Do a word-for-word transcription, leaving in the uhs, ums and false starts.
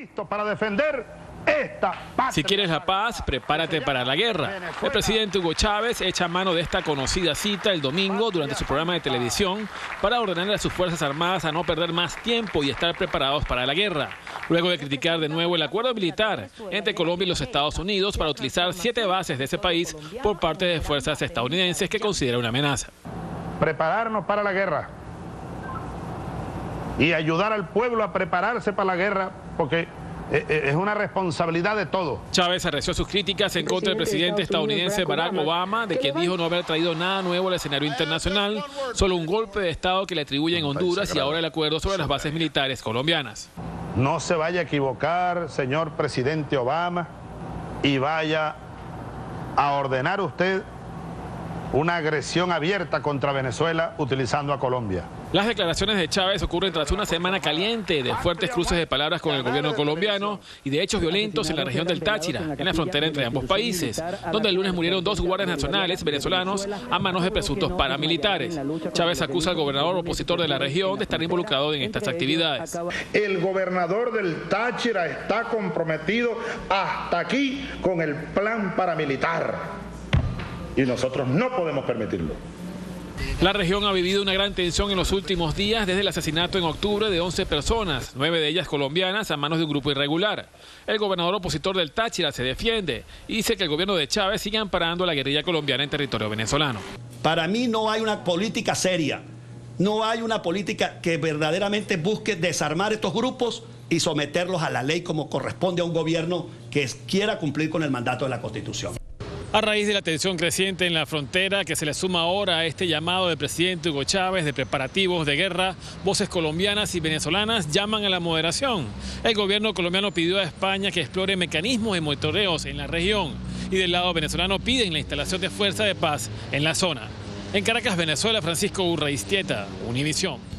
listo para defender esta patria. Si quieres la paz, prepárate para la guerra. El presidente Hugo Chávez echa mano de esta conocida cita el domingo durante su programa de televisión para ordenarle a sus Fuerzas Armadas a no perder más tiempo y estar preparados para la guerra. Luego de criticar de nuevo el acuerdo militar entre Colombia y los Estados Unidos para utilizar siete bases de ese país por parte de fuerzas estadounidenses que considera una amenaza. Prepararnos para la guerra y ayudar al pueblo a prepararse para la guerra, porque es una responsabilidad de todos. Chávez arreció sus críticas en contra del presidente estadounidense Barack Obama, de quien dijo no haber traído nada nuevo al escenario internacional, solo un golpe de Estado que le atribuyen a Honduras y ahora el acuerdo sobre las bases militares colombianas. No se vaya a equivocar, señor presidente Obama, y vaya a ordenar usted una agresión abierta contra Venezuela utilizando a Colombia. Las declaraciones de Chávez ocurren tras una semana caliente de fuertes cruces de palabras con el gobierno colombiano y de hechos violentos en la región del Táchira, en la frontera entre ambos países, donde el lunes murieron dos guardias nacionales venezolanos a manos de presuntos paramilitares. Chávez acusa al gobernador opositor de la región de estar involucrado en estas actividades. El gobernador del Táchira está comprometido hasta aquí con el plan paramilitar y nosotros no podemos permitirlo. La región ha vivido una gran tensión en los últimos días desde el asesinato en octubre de once personas, nueve de ellas colombianas, a manos de un grupo irregular. El gobernador opositor del Táchira se defiende y dice que el gobierno de Chávez sigue amparando a la guerrilla colombiana en territorio venezolano. Para mí no hay una política seria, no hay una política que verdaderamente busque desarmar estos grupos y someterlos a la ley como corresponde a un gobierno que quiera cumplir con el mandato de la Constitución. A raíz de la tensión creciente en la frontera que se le suma ahora a este llamado del presidente Hugo Chávez de preparativos de guerra, voces colombianas y venezolanas llaman a la moderación. El gobierno colombiano pidió a España que explore mecanismos de monitoreos en la región y del lado venezolano piden la instalación de fuerza de paz en la zona. En Caracas, Venezuela, Francisco Urreistieta, Univisión.